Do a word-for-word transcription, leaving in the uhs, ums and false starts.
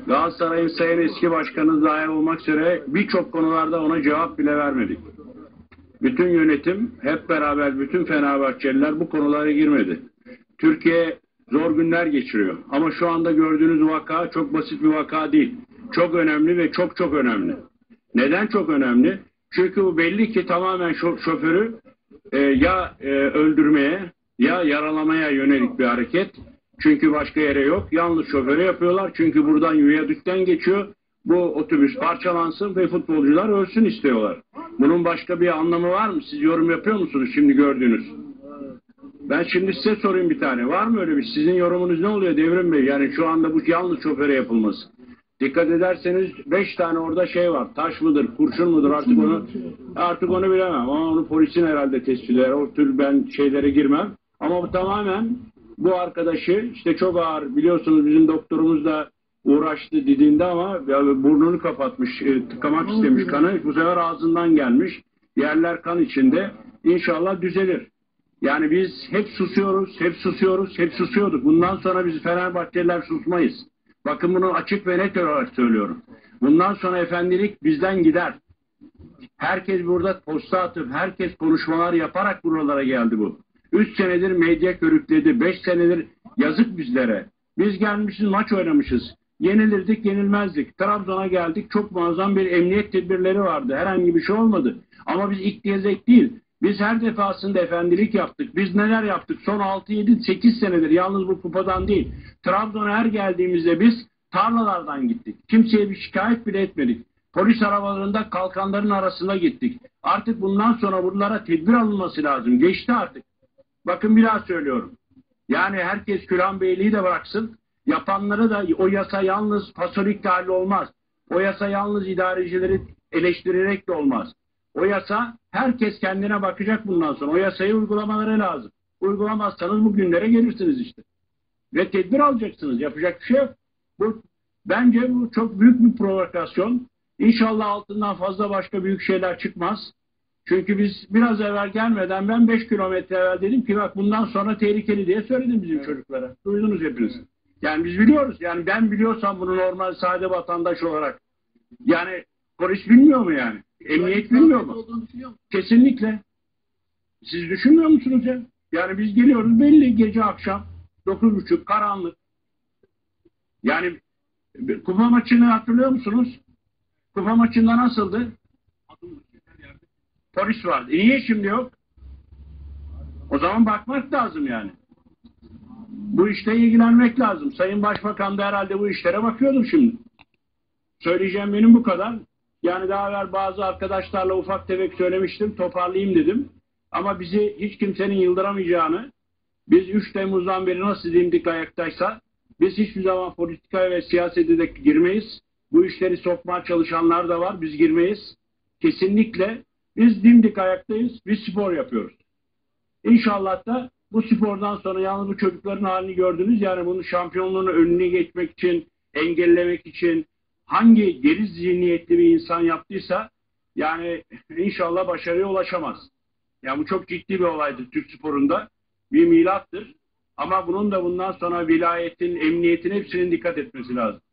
Galatasaray'ın sayın eski başkanı dahil olmak üzere birçok konularda ona cevap bile vermedik. Bütün yönetim hep beraber, bütün Fenerbahçeliler bu konulara girmedi. Türkiye zor günler geçiriyor. Ama şu anda gördüğünüz vaka çok basit bir vaka değil. Çok önemli ve çok çok önemli. Neden çok önemli? Çünkü bu belli ki tamamen şoförü e, ya e, öldürmeye ya yaralamaya yönelik bir hareket. Çünkü başka yere yok. Yalnız şoförü yapıyorlar. Çünkü buradan viyadükten geçiyor. Bu otobüs parçalansın ve futbolcular ölsün istiyorlar. Bunun başka bir anlamı var mı? Siz yorum yapıyor musunuz şimdi gördüğünüz? Ben şimdi size sorayım bir tane. Var mı öyle bir? Sizin yorumunuz ne oluyor Devrim Bey? Yani şu anda bu yalnız şoföre yapılması. Dikkat ederseniz beş tane orada şey var. Taş mıdır, kurşun mudur artık onu artık onu bilemem. Ama onu polisin herhalde tespit eder. O tür ben şeylere girmem. Ama bu tamamen bu arkadaşı işte çok ağır biliyorsunuz bizim doktorumuz da uğraştı dediğinde ama burnunu kapatmış, tıkamak istemiş kanı. Bu sefer ağzından gelmiş. Yerler kan içinde. İnşallah düzelir. Yani biz hep susuyoruz, hep susuyoruz, hep susuyorduk. Bundan sonra biz Fenerbahçeliler susmayız. Bakın bunu açık ve net olarak söylüyorum. Bundan sonra efendilik bizden gider. Herkes burada posta atıp, herkes konuşmalar yaparak buralara geldi bu. Üç senedir medya körükledi, beş senedir yazık bizlere. Biz gelmişiz, maç oynamışız. Yenilirdik, yenilmezdik. Trabzon'a geldik, çok muazzam bir emniyet tedbirleri vardı. Herhangi bir şey olmadı. Ama biz ilk diyezek değil. Biz her defasında efendilik yaptık. Biz neler yaptık? Son altı yedi sekiz senedir yalnız bu kupadan değil. Trabzon'a her geldiğimizde biz tarlalardan gittik. Kimseye bir şikayet bile etmedik. Polis arabalarında kalkanların arasına gittik. Artık bundan sonra buralara tedbir alınması lazım. Geçti artık. Bakın bir daha söylüyorum. Yani herkes Külhan Beyliği de bıraksın. Yapanları da o yasa yalnız pasolikle hallolmaz. O yasa yalnız idarecileri eleştirerek de olmaz. O yasa herkes kendine bakacak bundan sonra. O yasayı uygulamaları lazım. Uygulamazsanız bu günlere gelirsiniz işte. Ve tedbir alacaksınız. Yapacak bir şey yok. Bu, bence bu çok büyük bir provokasyon. İnşallah altından fazla başka büyük şeyler çıkmaz. Çünkü biz biraz evvel gelmeden ben beş kilometre evvel dedim ki bak bundan sonra tehlikeli diye söyledim bizim evet. çocuklara. Duydunuz hepiniz. Evet. Yani biz biliyoruz. Yani ben biliyorsam bunu normal sade vatandaş olarak. Yani polis bilmiyor mu yani? Emniyet bilmiyor mu? Kesinlikle. Siz düşünmüyor musunuz ya? Yani biz geliyoruz belli gece akşam dokuz buçuk karanlık. Yani kupa maçını hatırlıyor musunuz? Kupa maçında nasıldı? Polis vardı. E niye şimdi yok? O zaman bakmak lazım yani. Bu işle ilgilenmek lazım. Sayın Başbakan da herhalde bu işlere bakıyordum şimdi. Söyleyeceğim benim bu kadar. Yani daha evvel bazı arkadaşlarla ufak tefek söylemiştim. Toparlayayım dedim. Ama bizi hiç kimsenin yıldıramayacağını, biz üç Temmuz'dan beri nasıl dimdik ayaktaysa, biz hiçbir zaman politikaya ve siyasete de girmeyiz. Bu işleri sokmaya çalışanlar da var. Biz girmeyiz. Kesinlikle biz dimdik ayaktayız. Biz spor yapıyoruz. İnşallah da bu spordan sonra yalnız bu çocukların halini gördünüz. Yani bunun şampiyonluğunu önüne geçmek için, engellemek için hangi geri zihniyetli bir insan yaptıysa yani inşallah başarıya ulaşamaz. Yani bu çok ciddi bir olaydır Türk sporunda. Bir milattır. Ama bunun da bundan sonra vilayetin, emniyetin hepsinin dikkat etmesi lazım.